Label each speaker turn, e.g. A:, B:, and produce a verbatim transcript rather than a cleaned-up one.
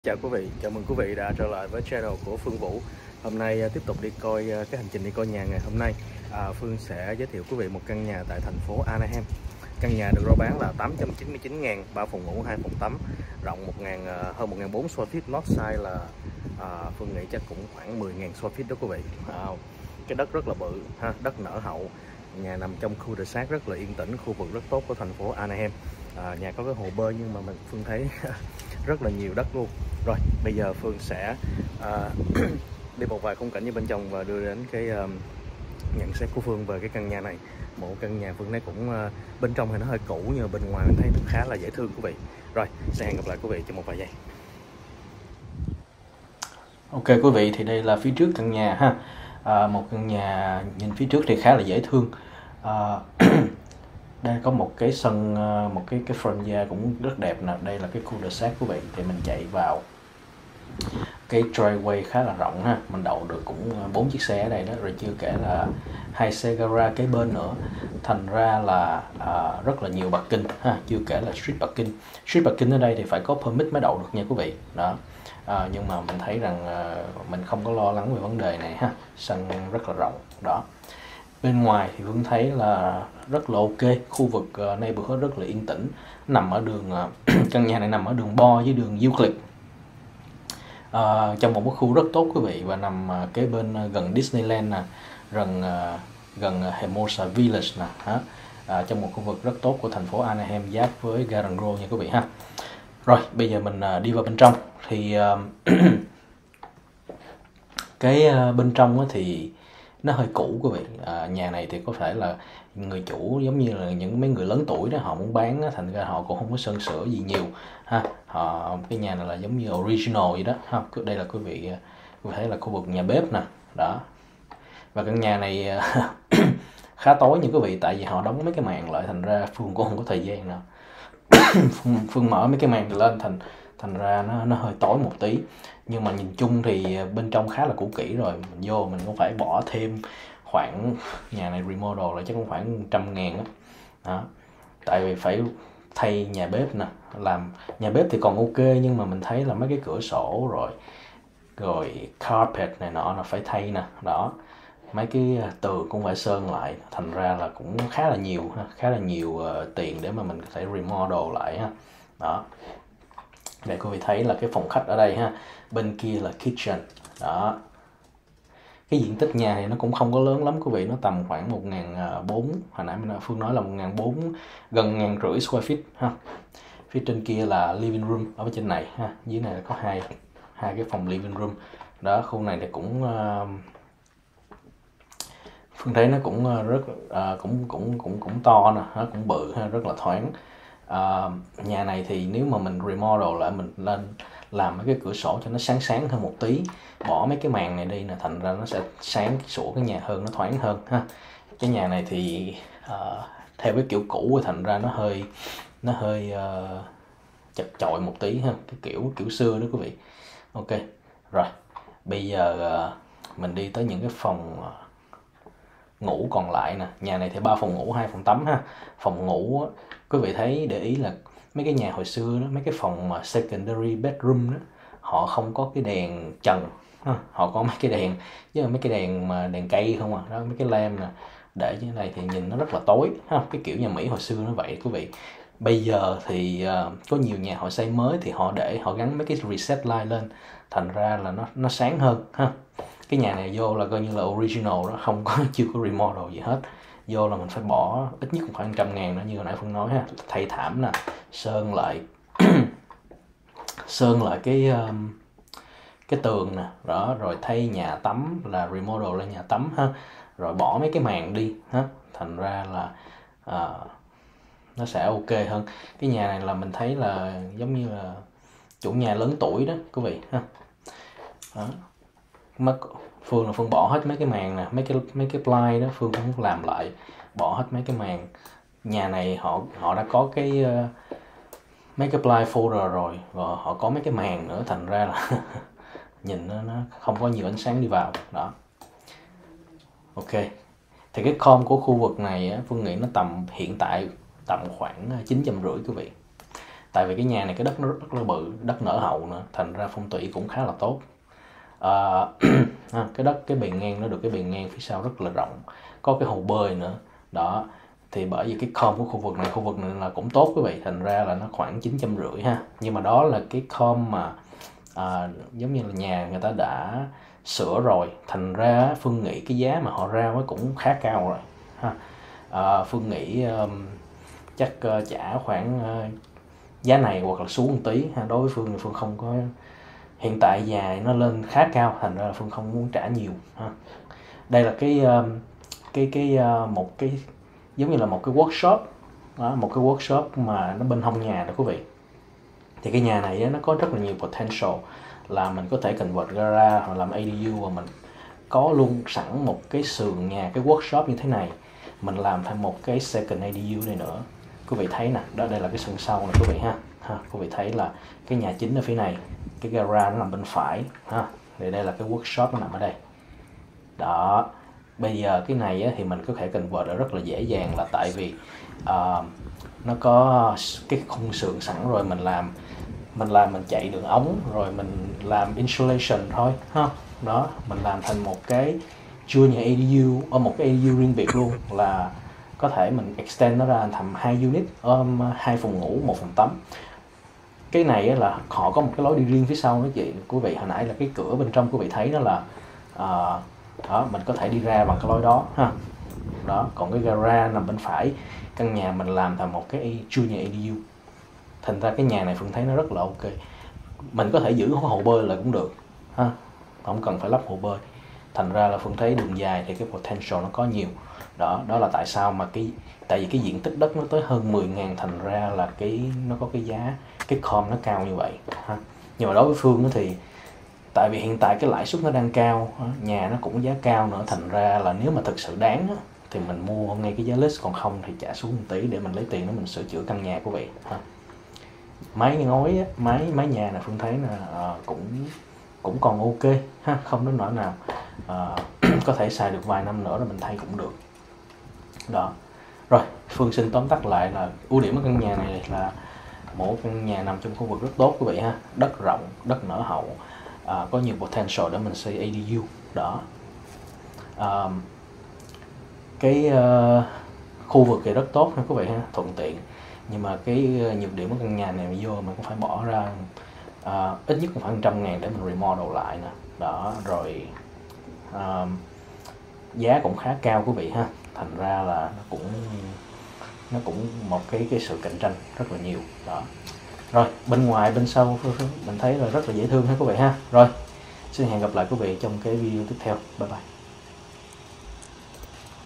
A: Chào quý vị, chào mừng quý vị đã trở lại với channel của Phương Vũ. Hôm nay tiếp tục đi coi cái hành trình đi coi nhà ngày hôm nay. À, Phương sẽ giới thiệu quý vị một căn nhà tại thành phố Anaheim. Căn nhà được rao bán là tám trăm chín mươi chín ngàn, ba phòng ngủ, hai phòng tắm, rộng một ngàn, hơn một nghìn bốn trăm square feet, lot size là à, Phương nghĩ chắc cũng khoảng mười nghìn square feet đó quý vị. À, cái đất rất là bự, ha, đất nở hậu. Nhà nằm trong khu de sát rất là yên tĩnh, khu vực rất tốt của thành phố Anaheim. À, nhà có cái hồ bơi nhưng mà mình Phương thấy rất là nhiều đất luôn. Rồi bây giờ Phương sẽ uh, đi một vài khung cảnh như bên trong và đưa đến cái uh, nhận xét của Phương về cái căn nhà này. Một căn nhà Phương thấy cũng uh, bên trong thì nó hơi cũ nhưng mà bên ngoài mình thấy nó khá là dễ thương quý vị. Rồi sẽ hẹn gặp lại quý vị trong một vài giây. Ok quý vị, thì đây là phía trước căn nhà ha. À, một căn nhà nhìn phía trước thì khá là dễ thương. À, đây có một cái sân, một cái cái front yard cũng rất đẹp nè. Đây là cái khu de sát quý vị. Thì mình chạy vào cái driveway khá là rộng ha, mình đậu được cũng bốn chiếc xe ở đây đó, rồi chưa kể là hai xe gara kế bên nữa, thành ra là à, rất là nhiều parking ha, chưa kể là street parking. Street parking ở đây thì phải có permit mới đậu được nha quý vị đó. À, nhưng mà mình thấy rằng à, mình không có lo lắng về vấn đề này ha, sân rất là rộng đó. Bên ngoài thì Vương thấy là rất là ok, khu vực uh, neighborhood rất là yên tĩnh, nằm ở đường uh, căn nhà này nằm ở đường Bo với đường Euclid. Uh, trong một cái khu rất tốt quý vị, và nằm uh, kế bên uh, gần Disneyland nè, gần uh, gần uh, Hermosa Village nè, uh, trong một khu vực rất tốt của thành phố Anaheim giáp với Garden Grove nha quý vị ha. Rồi bây giờ mình uh, đi vào bên trong thì uh, cái uh, bên trong thì nó hơi cũ quý vị. À, nhà này thì có thể là người chủ giống như là những mấy người lớn tuổi đó, họ muốn bán đó, thành ra họ cũng không có sơn sửa gì nhiều ha. Họ cái nhà này là giống như original vậy đó ha. Đây là quý vị có thể là khu vực nhà bếp nè đó, và căn nhà này khá tối như quý vị, tại vì họ đóng mấy cái màn lại, thành ra Phương cũng không có thời gian nào Phương, Phương mở mấy cái màn lên, thành thành ra nó nó hơi tối một tí. Nhưng mà nhìn chung thì bên trong khá là cũ kỹ rồi, mình vô mình cũng phải bỏ thêm khoảng, nhà này remodel lại chắc cũng khoảng trăm ngàn đó. đó tại vì phải thay nhà bếp nè, làm nhà bếp thì còn ok, nhưng mà mình thấy là mấy cái cửa sổ rồi rồi carpet này nọ là phải thay nè đó, mấy cái tường cũng phải sơn lại, thành ra là cũng khá là nhiều khá là nhiều uh, tiền để mà mình có thể remodel lại ha đó. Để quý vị thấy là cái phòng khách ở đây ha, bên kia là kitchen đó. Cái diện tích nhà này nó cũng không có lớn lắm quý vị, nó tầm khoảng một nghìn bốn trăm, hồi nãy mình Phương nói là một nghìn bốn trăm, gần một nghìn năm trăm square feet ha. Phía trên kia là living room ở bên trên này ha, dưới này là có hai hai cái phòng living room đó. Khu này thì cũng uh, Phương thấy nó cũng rất uh, cũng cũng cũng cũng to nè, nó cũng bự ha, rất là thoáng. Uh, nhà này thì nếu mà mình remodel lại, mình lên làm mấy cái cửa sổ cho nó sáng sáng hơn một tí, bỏ mấy cái màn này đi nè, thành ra nó sẽ sáng sủa cái nhà hơn, nó thoáng hơn ha. Cái nhà này thì uh, theo cái kiểu cũ, thành ra nó hơi nó hơi uh, chật chội một tí ha, cái kiểu kiểu xưa đó quý vị. Ok rồi, bây giờ uh, mình đi tới những cái phòng uh, ngủ còn lại nè. Nhà này thì ba phòng ngủ, hai phòng tắm ha. Phòng ngủ quý vị thấy để ý là mấy cái nhà hồi xưa đó, mấy cái phòng mà secondary bedroom đó, họ không có cái đèn trần ha. Họ có mấy cái đèn với mấy cái đèn mà đèn cây không à đó, mấy cái lamp nè, để như thế này thì nhìn nó rất là tối ha. Cái kiểu nhà Mỹ hồi xưa nó vậy quý vị. Bây giờ thì uh, có nhiều nhà họ xây mới thì họ để họ gắn mấy cái reset light lên, thành ra là nó nó sáng hơn ha. Cái nhà này vô là coi như là original đó, không có chưa có remodel gì hết. Vô là mình phải bỏ ít nhất khoảng trăm ngàn nữa, như hồi nãy Phương nói ha. Thay thảm nè, sơn lại sơn lại cái um, cái tường nè đó, rồi thay nhà tắm là remodel lên nhà tắm ha, rồi bỏ mấy cái màn đi ha, thành ra là uh, nó sẽ ok hơn. Cái nhà này là mình thấy là giống như là chủ nhà lớn tuổi đó quý vị ha đó. Mất Phương là Phương bỏ hết mấy cái màn nè, mấy cái mấy cái ply đó Phương cũng làm lại, bỏ hết mấy cái màn. Nhà này họ họ đã có cái uh, mấy cái ply folder rồi, và họ có mấy cái màn nữa, thành ra là nhìn nó, nó không có nhiều ánh sáng đi vào đó. Ok, thì cái com của khu vực này á, Phương nghĩ nó tầm hiện tại tầm khoảng chín trăm rưỡi quý vị. Tại vì cái nhà này cái đất nó rất là bự, đất nở hậu nữa, thành ra phong thủy cũng khá là tốt. À, cái đất, cái bề ngang nó được cái bề ngang phía sau rất là rộng, có cái hồ bơi nữa đó. Thì bởi vì cái com của khu vực này, khu vực này là cũng tốt quý vị, thành ra là nó khoảng chín trăm rưỡi ha. Nhưng mà đó là cái com mà à, giống như là nhà người ta đã sửa rồi, thành ra Phương nghĩ cái giá mà họ ra mới cũng khá cao rồi ha. À, Phương nghĩ um, chắc uh, trả khoảng uh, giá này hoặc là xuống một tí ha. Đối với Phương thì Phương không có, hiện tại nhà nó lên khá cao, thành ra là Phương không muốn trả nhiều ha. Đây là cái um, cái cái uh, một cái giống như là một cái workshop đó, một cái workshop mà nó bên hông nhà đó quý vị. Thì cái nhà này nó có rất là nhiều potential, là mình có thể convert gara hoặc làm a đê u, và mình có luôn sẵn một cái sườn nhà, cái workshop như thế này, mình làm thêm một cái second a đê u này nữa. Quý vị thấy nè, đó đây là cái sân sau này quý vị ha. ha quý vị thấy là cái nhà chính ở phía này, cái gara nó nằm bên phải ha. Thì đây là cái workshop nó nằm ở đây đó. Bây giờ cái này á, thì mình có thể convert ở rất là dễ dàng, là tại vì uh, nó có cái khung sườn sẵn rồi, mình làm mình làm mình chạy đường ống rồi mình làm insulation thôi ha. Đó, mình làm thành một cái junior a đê u, ở một cái a đê u riêng biệt luôn, là có thể mình extend nó ra thành hai unit, um, hai phòng ngủ, một phòng tắm. Cái này á, là họ có một cái lối đi riêng phía sau đó chị quý vị. Hồi nãy là cái cửa bên trong quý vị thấy nó là uh, đó, mình có thể đi ra bằng cái lối đó ha. Đó, còn cái gara nằm bên phải, căn nhà mình làm thành một cái junior a đê u. Thành ra cái nhà này Phương thấy nó rất là ok. Mình có thể giữ hồ bơi lại cũng được ha, không cần phải lắp hồ bơi. Thành ra là Phương thấy đường dài thì cái potential nó có nhiều. Đó, đó là tại sao mà cái tại vì cái diện tích đất nó tới hơn mười ngàn, thành ra là cái nó có cái giá, cái com nó cao như vậy ha. Nhưng mà đối với Phương thì tại vì hiện tại cái lãi suất nó đang cao, nhà nó cũng giá cao nữa, thành ra là nếu mà thực sự đáng thì mình mua ngay cái giá list, còn không thì trả xuống một tí để mình lấy tiền đó mình sửa chữa căn nhà của vị ha. Mái ngói, mái mái nhà này Phương thấy là uh, cũng cũng còn ok ha, không đến nỗi nào, uh, có thể xài được vài năm nữa rồi mình thay cũng được đó. Rồi Phương xin tóm tắt lại là ưu điểm của căn nhà này là một căn nhà nằm trong khu vực rất tốt quý vị ha, đất rộng, đất nở hậu, uh, có nhiều potential để mình xây a đê u đó. Uh, cái uh, khu vực thì rất tốt ha quý vị ha, thuận tiện. Nhưng mà cái nhược điểm của căn nhà này vô mình cũng phải bỏ ra uh, ít nhất cũng khoảng trăm ngàn để mình remodel lại nè đó. Rồi uh, giá cũng khá cao quý vị ha, thành ra là nó cũng nó cũng một cái cái sự cạnh tranh rất là nhiều đó. Rồi bên ngoài bên sau mình thấy là rất là dễ thương ha quý vị ha. Rồi xin hẹn gặp lại quý vị trong cái video tiếp theo. Bye bye.